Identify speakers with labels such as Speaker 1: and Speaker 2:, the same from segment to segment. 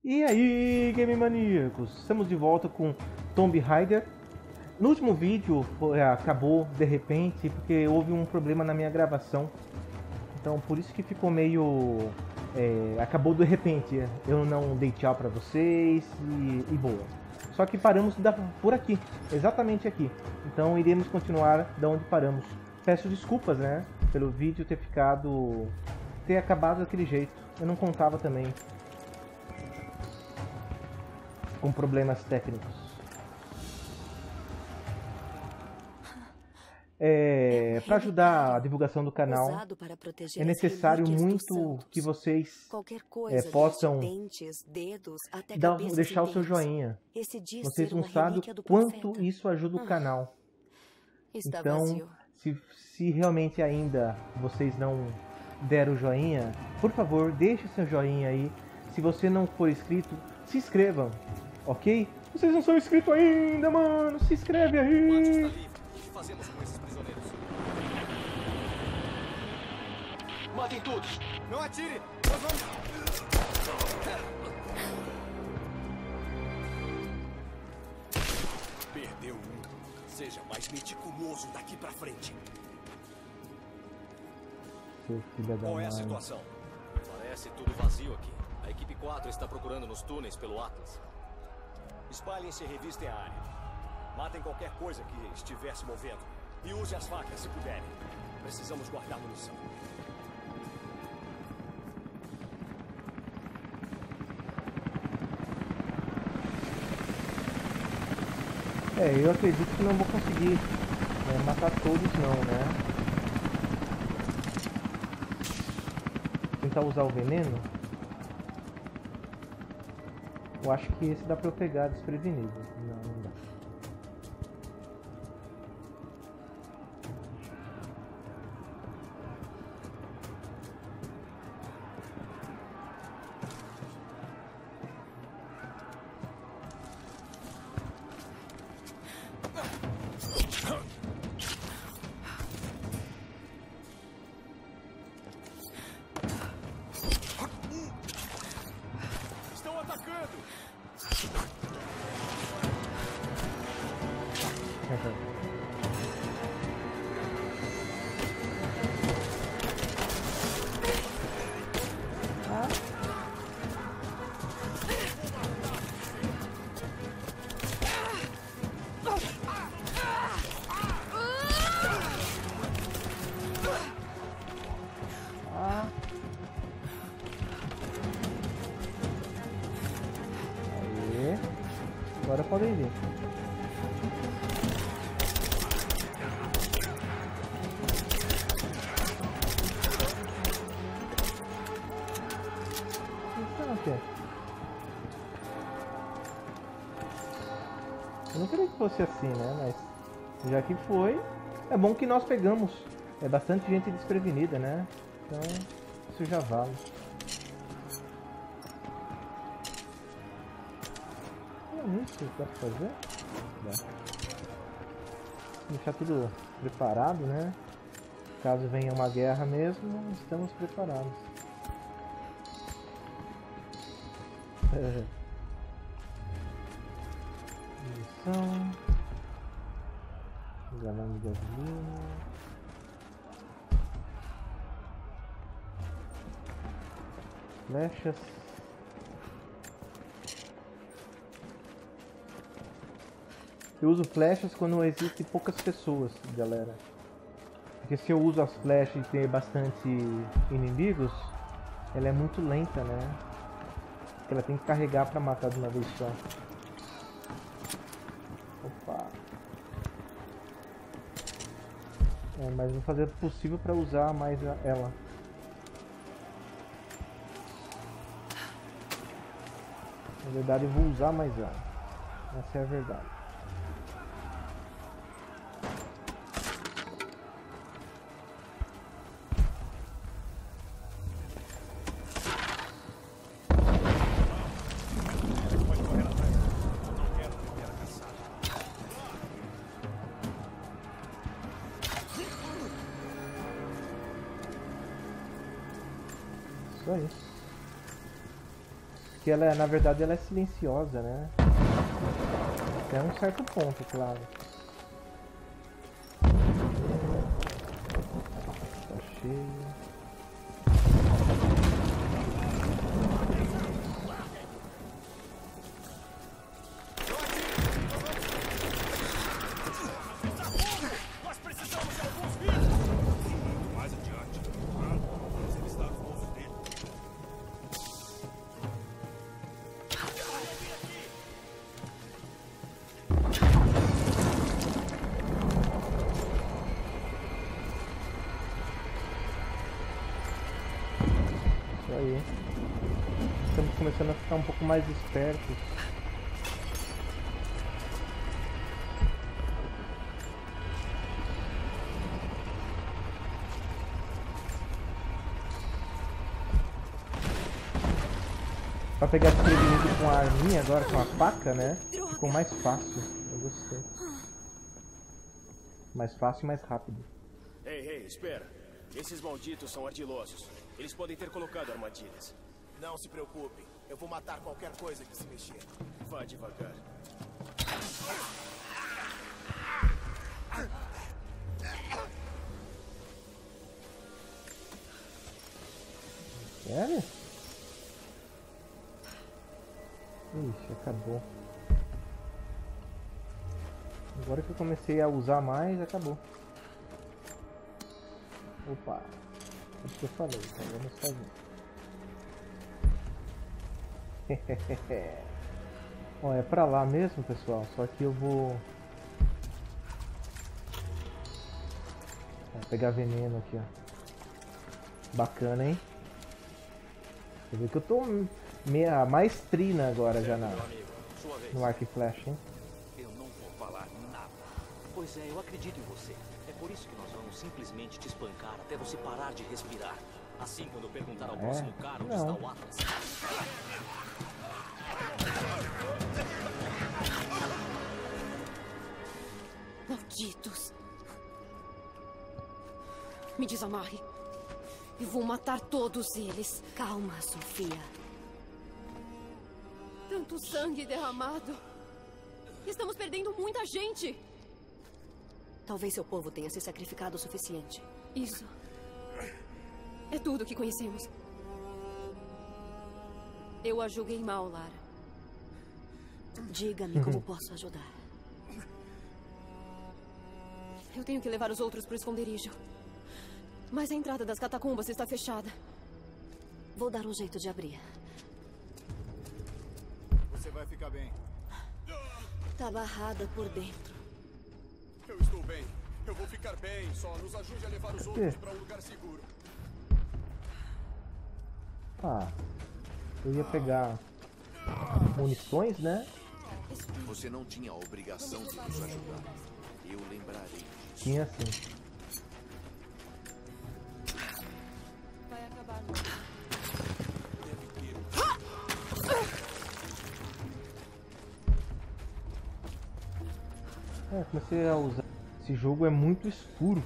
Speaker 1: E aí, Game Maníacos, estamos de volta com Tomb Raider. No último vídeo acabou de repente porque houve um problema na minha gravação. Então por isso que ficou meio... acabou de repente. Eu não dei tchau pra vocês e boa. Só que paramos por aqui, exatamente aqui. Então iremos continuar da onde paramos. Peço desculpas, né, pelo vídeo ter acabado daquele jeito. Eu não contava também com problemas técnicos. Para ajudar a divulgação do canal, é necessário muito que vocês possam deixar o seu joinha. Vocês não sabem o quanto isso ajuda o canal. Então, se realmente ainda vocês não deram o joinha, por favor, deixe seu joinha aí. Se você não for inscrito, se inscrevam, ok? Vocês não são inscritos ainda, mano, se inscreve aí!
Speaker 2: O que fazemos com esses prisioneiros? Matem todos! Não atire! Nós vamos... Perdeu um. Seja mais meticuloso daqui pra frente.
Speaker 1: Seu filho da
Speaker 2: Qual é a
Speaker 1: mãe.
Speaker 2: situação? Parece tudo vazio aqui. A equipe 4 está procurando nos túneis pelo Atlas. Espalhem-se e revistem a área. Matem qualquer coisa que estiver se movendo. E use as facas se puderem. Precisamos guardar munição.
Speaker 1: Eu acredito que não vou conseguir matar todos não, né? Tentar usar o veneno. Eu acho que esse dá pra eu pegar desprevenido. Não dá.
Speaker 2: Estão atacando!
Speaker 1: Aí. Agora podem vir. Eu não queria que fosse assim, né? Mas já que foi, é bom que nós pegamos bastante gente desprevenida, né? Então isso já vale. Isso dá pra fazer? Dá. Deixar tudo preparado, né? Caso venha uma guerra mesmo, estamos preparados. Munição. Galão de gasolina. Flechas. Eu uso flechas quando existem poucas pessoas, galera. Porque se eu uso as flechas e tem bastante inimigos, ela é muito lenta, né? Porque ela tem que carregar pra matar de uma vez só. Opa! Mas vou fazer o possível pra usar mais ela. Na verdade eu vou usar mais ela. Essa é a verdade. Isso aí. Porque ela, na verdade, ela é silenciosa, né? Até um certo ponto, claro. Tá cheio.
Speaker 2: Nós precisamos de alguns vídeos!
Speaker 3: Mais adiante. Vamos revistar os bolsos dele.
Speaker 1: Isso aí. Estamos começando a ficar um pouco mais espertos. Pra pegar desprevenido com a arminha agora, com a faca, né? Ficou mais fácil. Eu gostei. Mais fácil e mais rápido.
Speaker 2: Ei, espera. Esses malditos são ardilosos. Eles podem ter colocado armadilhas.
Speaker 4: Não se preocupem, eu vou matar qualquer coisa que se mexer.
Speaker 2: Vá devagar.
Speaker 1: Sério? Ixi, acabou. Agora que eu comecei a usar mais, acabou. Opa. É o que eu falei, tá vendo sozinho. Ó, é pra lá mesmo, pessoal. Só que eu vou pegar veneno aqui, ó. Bacana, hein? Você vê que eu tô meia maestrina agora já
Speaker 2: Meu amigo, sua vez.
Speaker 1: no arco e flecha, hein?
Speaker 5: Eu não vou falar nada. Pois é, eu acredito em você. É por isso que nós vamos simplesmente te espancar até você parar de respirar.
Speaker 2: Assim, quando eu perguntar ao próximo cara onde
Speaker 1: Não.
Speaker 2: está o Atlas.
Speaker 6: Malditos. Me desamarre. Eu vou matar todos eles.
Speaker 7: Calma, Sofia.
Speaker 6: Tanto sangue derramado. Estamos perdendo muita gente.
Speaker 7: Talvez seu povo tenha se sacrificado o suficiente.
Speaker 6: Isso é tudo que conhecemos. Eu a julguei mal, Lara.
Speaker 7: Diga-me como posso ajudar.
Speaker 6: Eu tenho que levar os outros para o esconderijo. Mas a entrada das catacumbas está fechada.
Speaker 7: Vou dar um jeito de abrir.
Speaker 4: Você vai ficar bem.
Speaker 7: Tá barrada por dentro.
Speaker 4: Eu estou bem. Eu vou ficar bem. Só nos ajude a levar os outros para um lugar seguro.
Speaker 1: Ah, eu ia pegar munições, né?
Speaker 8: Você não tinha a obrigação de nos ajudar. Eu lembrarei disso.
Speaker 1: Tinha sim.
Speaker 6: Vai acabar.
Speaker 1: Comecei a usar. Esse jogo é muito escuro.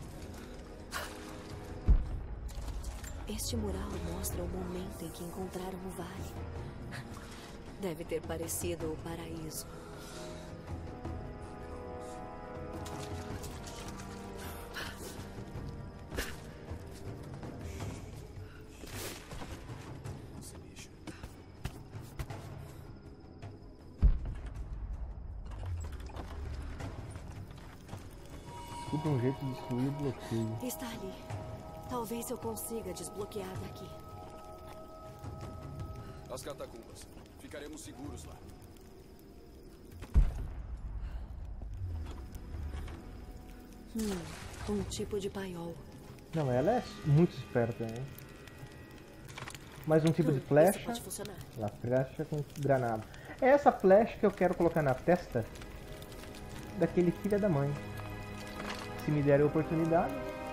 Speaker 7: Este mural mostra o momento em que encontraram o vale. Deve ter parecido o paraíso.
Speaker 1: Tudo um jeito de destruir o bloqueio.
Speaker 7: Está ali. Talvez eu consiga desbloquear daqui.
Speaker 4: As catacumbas. Ficaremos seguros lá.
Speaker 7: Um tipo de paiol.
Speaker 1: Não, ela é muito esperta, né? Mais um tipo de
Speaker 7: Isso
Speaker 1: flecha.
Speaker 7: pode funcionar.
Speaker 1: Ela flecha com granada. É essa flecha que eu quero colocar na testa daquele filho da mãe. Se me der a oportunidade.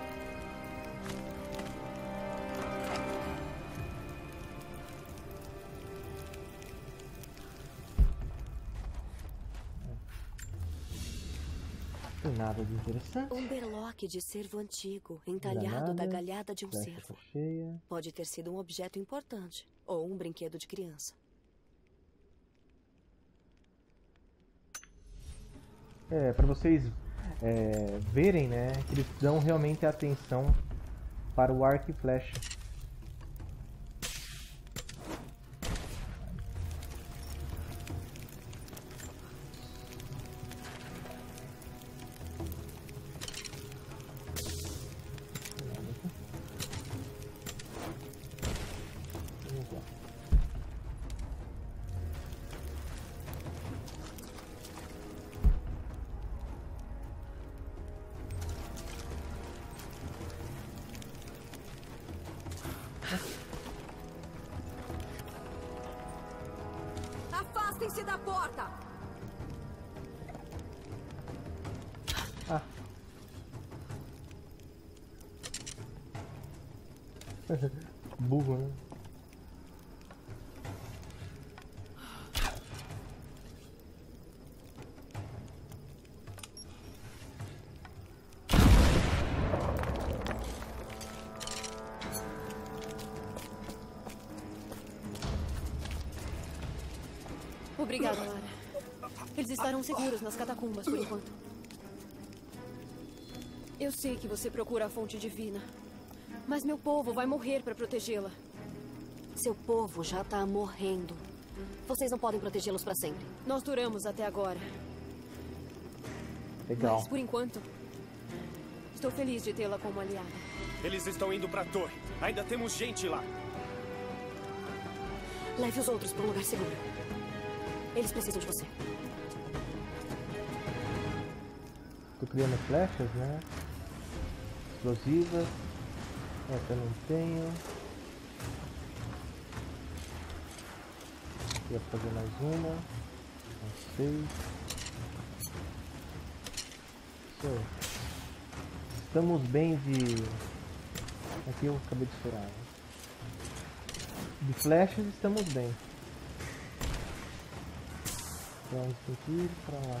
Speaker 1: Não tem nada de interessante.
Speaker 7: Um berloque de cervo antigo, entalhado da galhada de um
Speaker 1: Flecha
Speaker 7: cervo.
Speaker 1: cheia.
Speaker 7: Pode ter sido um objeto importante ou um brinquedo de criança.
Speaker 1: Para vocês verem, né, que eles dão realmente atenção para o arco e flecha.
Speaker 7: Afastem-se da porta!
Speaker 1: Ah. Burro, né?
Speaker 6: Obrigada, Lara. Eles estarão seguros nas catacumbas por enquanto. Eu sei que você procura a fonte divina, mas meu povo vai morrer para protegê-la.
Speaker 7: Seu povo já tá morrendo. Vocês não podem protegê-los para sempre.
Speaker 6: Nós duramos até agora.
Speaker 1: Legal.
Speaker 6: Mas por enquanto, estou feliz de tê-la como aliada.
Speaker 3: Eles estão indo pra torre. Ainda temos gente lá.
Speaker 7: Leve os outros para um lugar seguro. Eles precisam de você.
Speaker 1: Tô criando flechas, né? Explosivas. Essa eu não tenho. Ia fazer mais uma. Não sei. Isso. Estamos bem de... Aqui eu acabei de estourar, né? De flechas estamos bem. Pra onde tem que ir? Pra lá.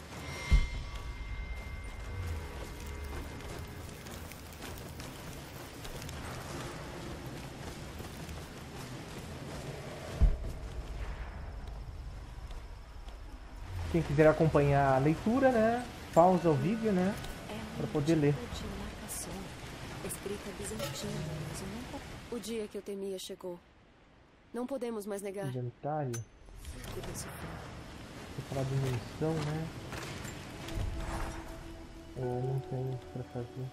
Speaker 1: Quem quiser acompanhar a leitura, né? Pausa o vídeo, né? Para poder ler.
Speaker 7: Escrita bizantina, mas eu nunca...
Speaker 6: O dia que eu temia chegou. Não podemos mais negar.
Speaker 1: Inventário. Vou falar de munição, né? Eu não tenho pra fazer.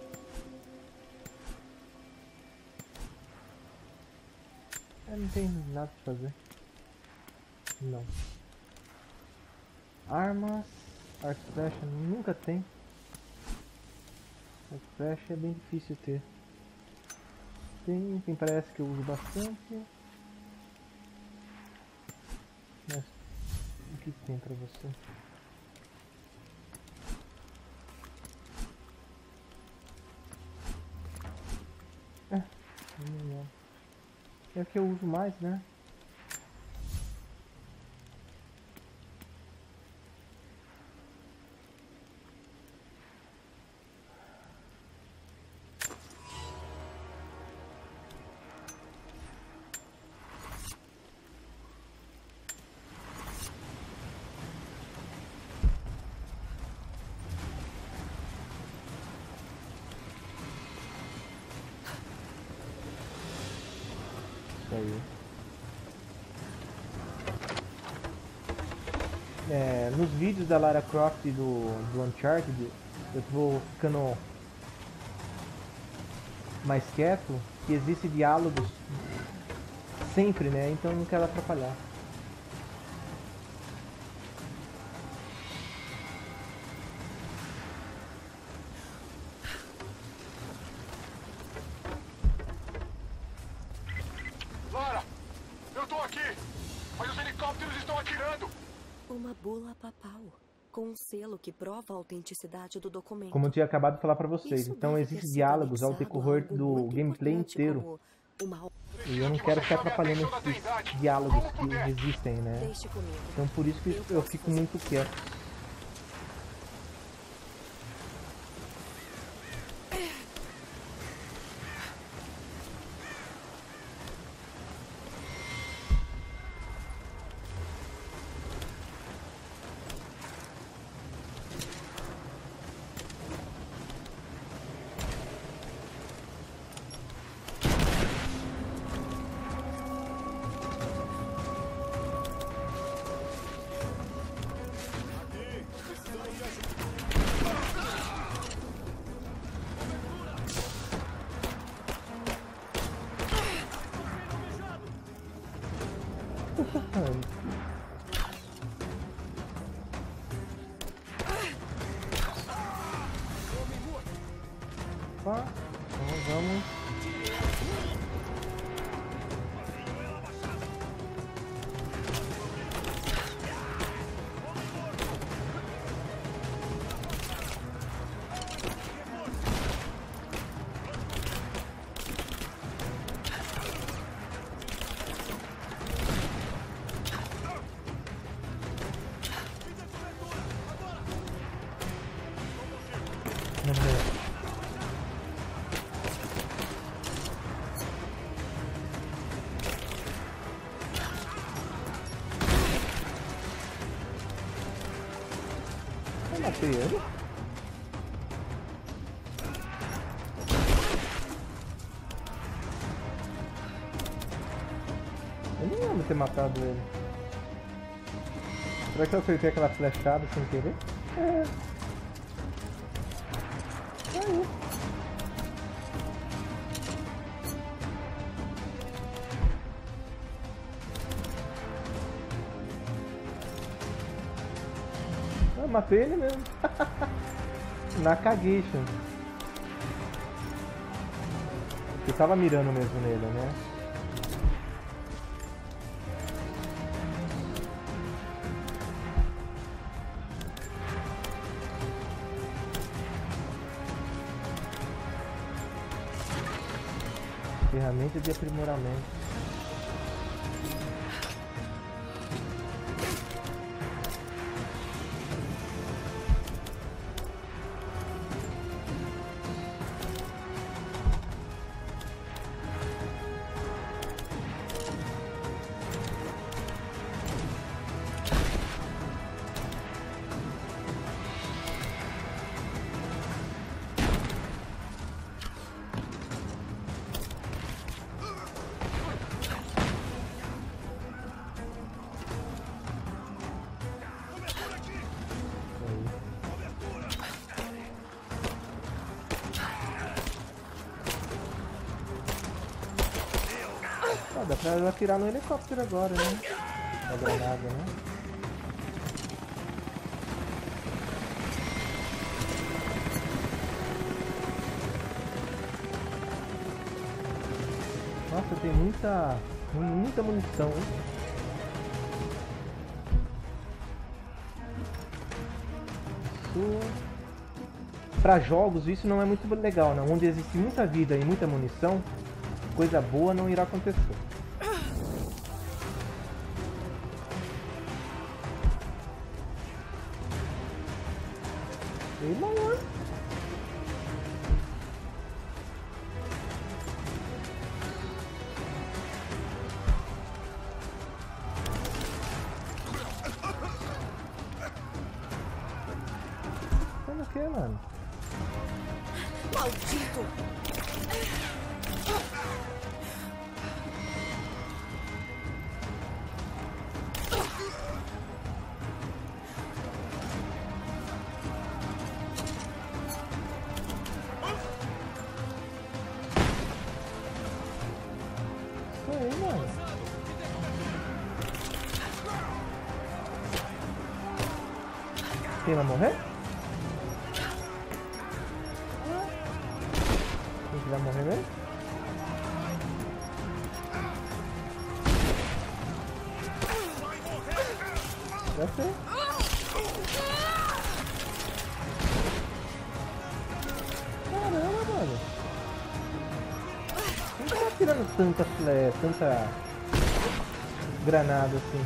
Speaker 1: Não tem nada pra fazer. Não. Armas. Arco e flecha nunca tem. Arco e flecha é bem difícil ter. Tem parece que eu uso bastante. Mas o que tem pra você? É o que eu uso mais, né? Nos vídeos da Lara Croft e do Uncharted eu vou ficando mais quieto, que existe diálogos sempre, né? Então eu não quero atrapalhar.
Speaker 4: Lara, eu tô aqui, mas os helicópteros estão atirando.
Speaker 7: Uma bula papal, com um selo que prova a autenticidade do documento.
Speaker 1: Como eu tinha acabado de falar pra vocês,
Speaker 7: Isso
Speaker 1: então
Speaker 7: deve ter
Speaker 1: existem
Speaker 7: sido
Speaker 1: diálogos ao
Speaker 7: anexado
Speaker 1: decorrer
Speaker 7: a algo
Speaker 1: do
Speaker 7: muito
Speaker 1: gameplay
Speaker 7: importante,
Speaker 1: inteiro.
Speaker 7: como uma...
Speaker 1: E eu não quero ficar atrapalhando esses diálogos que existem, né?
Speaker 7: Deixe comigo.
Speaker 1: Então por isso que eu fico muito quieto. Opa, então vamos. Eu matei ele. Eu não lembro de ter matado ele. Será que eu acertei aquela flechada sem querer? É. Aí. Eu matei ele mesmo. Na cagueixa. Eu tava mirando mesmo nele, né? Ferramenta de aprimoramento. Ah, dá pra atirar no helicóptero agora, né? A granada, né? Nossa, tem muita munição, hein? Isso... Pra jogos isso não é muito legal, não. Onde existe muita vida e muita munição, coisa boa não irá acontecer. E maior. Olha o que, mano?
Speaker 7: Maldito!
Speaker 1: Isso aí, mano. Quem vai morrer? Quem vai morrer mesmo? Deve ser. Caramba, mano. Quem tá tirando tanta granada assim?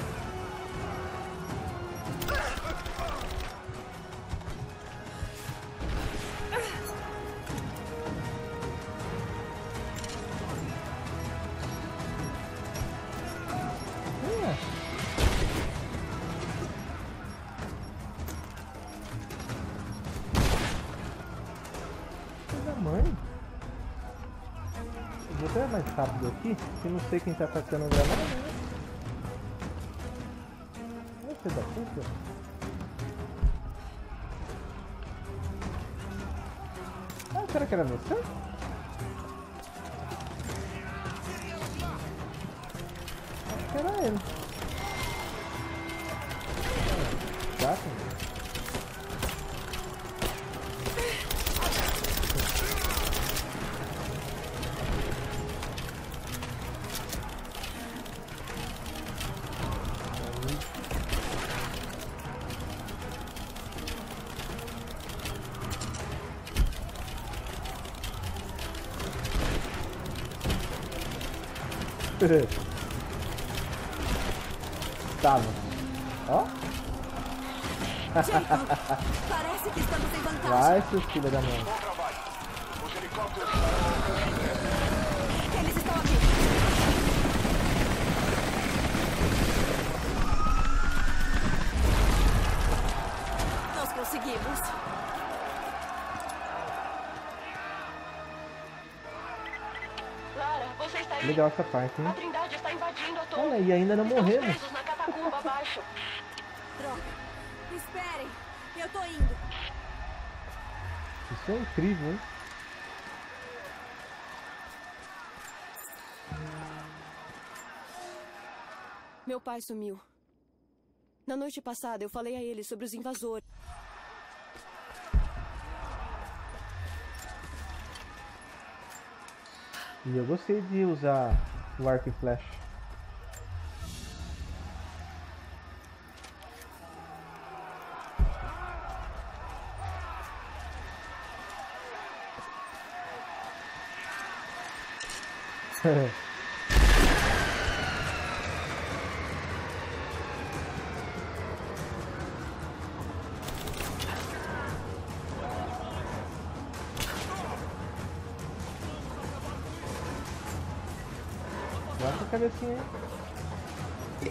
Speaker 1: Mãe, vou até mais rápido aqui, porque não sei quem tá atacando granada, né? Ai, filho da puta. Ah, será que era você? Acho que era ele. fraca. Tava. Ó.
Speaker 7: Jacob, parece que estamos em vantagem.
Speaker 1: Vai, seus filhos da mãe.
Speaker 7: Eles estão aqui. Nós conseguimos.
Speaker 9: Lara, você está aí?
Speaker 1: Legal essa parte,
Speaker 9: A
Speaker 1: hein?
Speaker 9: Trindade está invadindo a torre.
Speaker 1: Olha, e ainda não
Speaker 9: Estamos
Speaker 1: morremos.
Speaker 9: presos na catacumba abaixo.
Speaker 7: Droga. Esperem. Eu tô indo.
Speaker 1: Isso é incrível, hein?
Speaker 6: Meu pai sumiu. Na noite passada, eu falei a ele sobre os invasores.
Speaker 1: E eu gostei de usar o arco e flecha. Bota a cabecinha aí.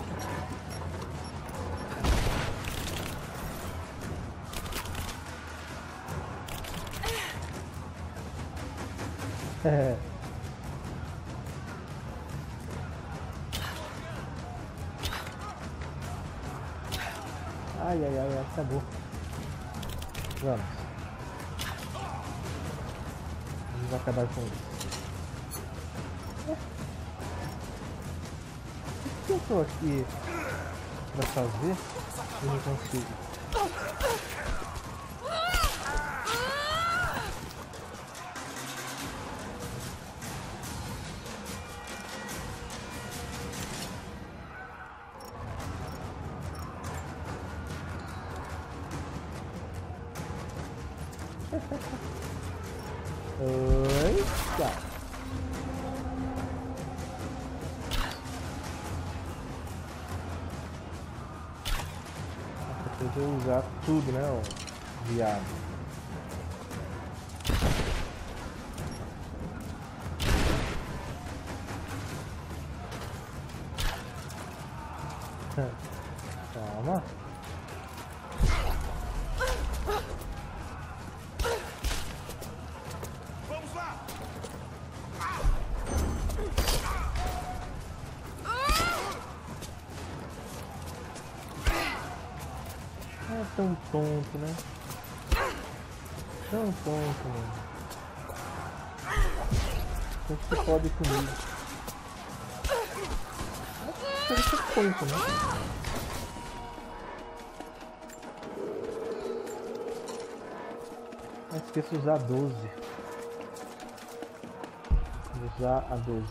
Speaker 1: Ai, ai, ai, acabou. Vamos. Vamos acabar com isso. O que eu tô aqui pra fazer e não consigo? Eita! Eu vou usar tudo, né, ó, viado. Calma.
Speaker 3: Vamos lá!
Speaker 1: É tão tonto, né? Tão tonto, mano. Como que pode comigo? Ele é tonto, né? Não esqueça de usar 12. Vou usar a 12.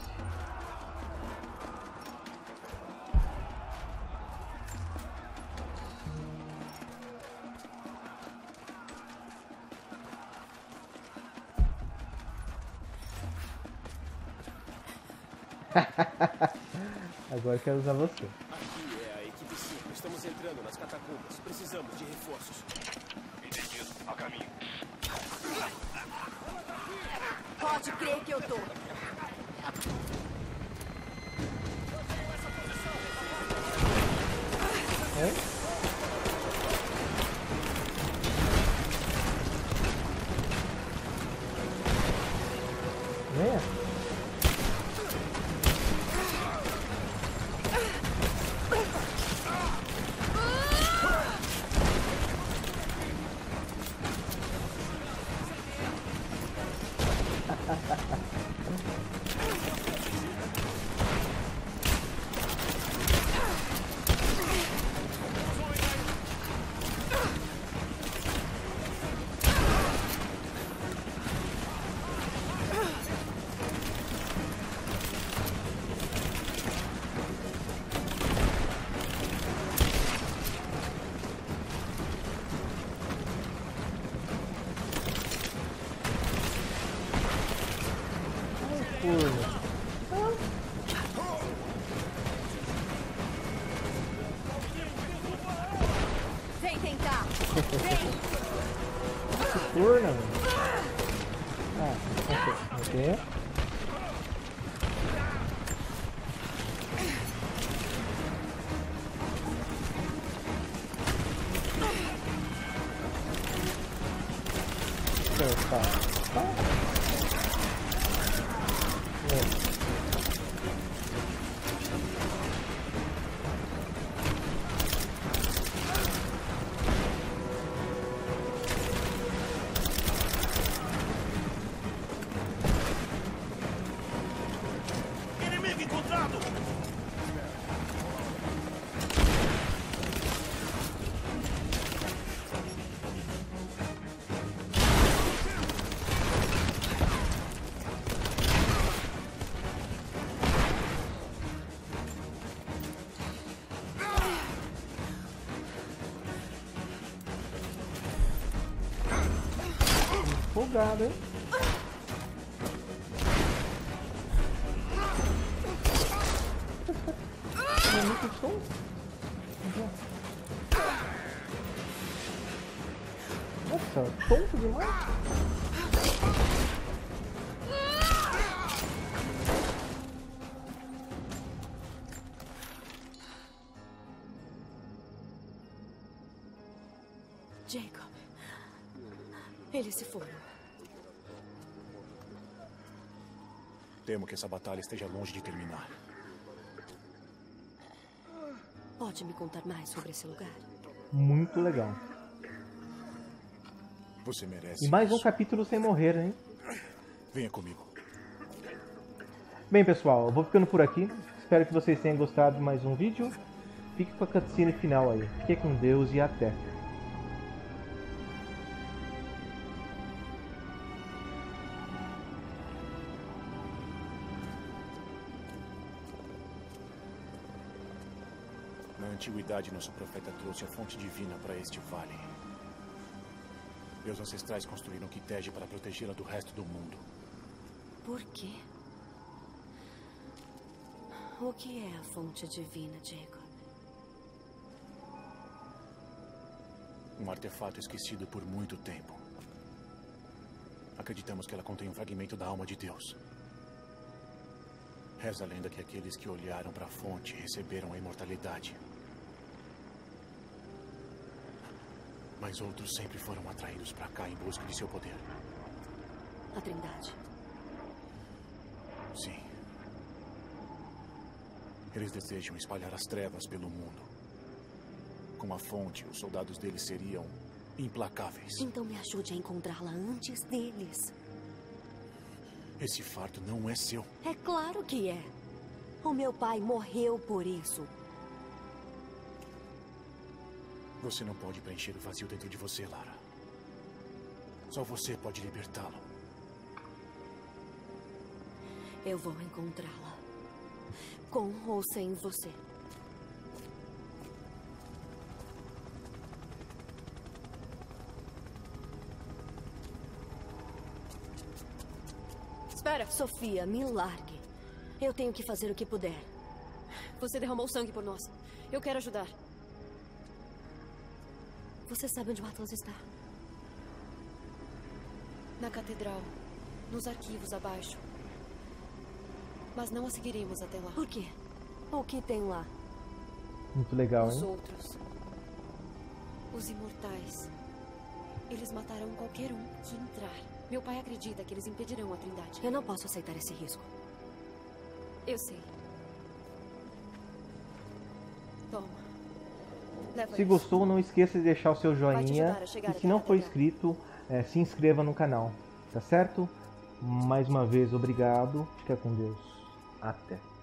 Speaker 1: Agora eu quero usar você.
Speaker 4: Aqui é a equipe 5. Estamos entrando nas catacumbas. Precisamos de reforços.
Speaker 3: Entendido. A caminho.
Speaker 7: Pode crer que eu tô.
Speaker 1: É? Venha. forno.
Speaker 7: Vem tentar! Vem!
Speaker 1: Que forno, mano. Ok.
Speaker 3: Inimigo encontrado!
Speaker 1: Empolgado, hein? É muito som. Nossa, tonto demais.
Speaker 7: Jacob. Eles se foram.
Speaker 3: Temo que essa batalha esteja longe de terminar.
Speaker 7: Pode me contar mais sobre esse lugar?
Speaker 1: Muito legal.
Speaker 3: Você merece.
Speaker 1: E mais um
Speaker 3: isso.
Speaker 1: capítulo sem morrer, hein?
Speaker 3: Venha comigo.
Speaker 1: Bem, pessoal, eu vou ficando por aqui. Espero que vocês tenham gostado de mais um vídeo. Fique com a cutscene final aí. Fique com Deus e até.
Speaker 3: Na antiguidade, nosso profeta trouxe a fonte divina para este vale. Meus ancestrais construíram Kitege para protegê-la do resto do mundo.
Speaker 7: Por quê? O que é a fonte divina, Jacob?
Speaker 3: Um artefato esquecido por muito tempo. Acreditamos que ela contém um fragmento da alma de Deus. Reza a lenda que aqueles que olharam para a fonte receberam a imortalidade. Mas outros sempre foram atraídos para cá em busca de seu poder.
Speaker 7: A Trindade.
Speaker 3: Sim. Eles desejam espalhar as trevas pelo mundo. Com a fonte, os soldados deles seriam implacáveis.
Speaker 7: Então me ajude a encontrá-la antes deles.
Speaker 3: Esse fardo não é seu.
Speaker 7: É claro que é. O meu pai morreu por isso.
Speaker 3: Você não pode preencher o vazio dentro de você, Lara. Só você pode libertá-lo.
Speaker 7: Eu vou encontrá-la. Com ou sem você.
Speaker 6: Espera.
Speaker 7: Sofia, me largue. Eu tenho que fazer o que puder.
Speaker 6: Você derramou sangue por nós. Eu quero ajudar.
Speaker 7: Você sabe onde o Atlas está?
Speaker 6: Na catedral. Nos arquivos abaixo. Mas não a seguiremos até lá.
Speaker 7: Por quê? O que tem lá?
Speaker 1: Muito legal,
Speaker 6: Os
Speaker 1: hein?
Speaker 6: outros. Os imortais. Eles matarão qualquer um que entrar. Meu pai acredita que eles impedirão a Trindade.
Speaker 7: Eu não posso aceitar esse risco.
Speaker 6: Eu sei. Toma. Leva
Speaker 1: Se
Speaker 6: isso.
Speaker 1: gostou, não esqueça de deixar o seu
Speaker 6: Vai te
Speaker 1: joinha.
Speaker 6: ajudar a chegar
Speaker 1: E
Speaker 6: até
Speaker 1: se não
Speaker 6: a
Speaker 1: for
Speaker 6: catedral.
Speaker 1: inscrito, se inscreva no canal. Tá certo? Mais uma vez, obrigado. Fica com Deus. Até.